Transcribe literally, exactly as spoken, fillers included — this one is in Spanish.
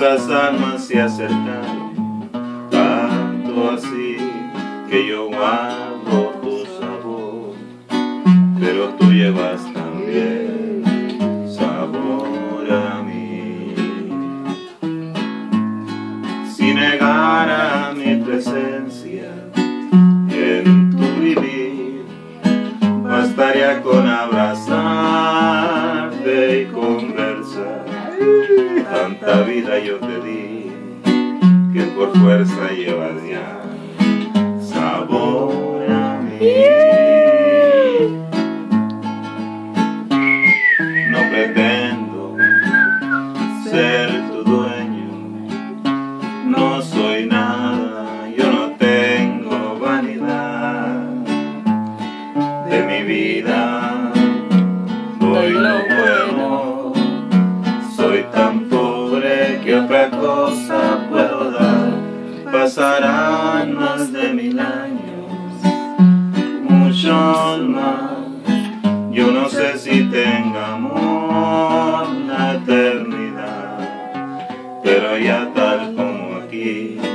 nuestras almas se acercaron, tanto así que yo guardo tu sabor, pero tú llevas también sabor a mí. Si negara mi presencia en tu vivir, bastaría con abrazarte y conversar. Tanta vida yo te di que por fuerza llevas ya sabor a mí. No pretendo ser tu dueño, no soy nada, yo no tengo vanidad. De mi vida doy lo bueno, soy tan pobre que otra cosa puedo dar. Pasarán más de mil años, muchos más, yo no sé si tengamos la eternidad, pero ya tal como aquí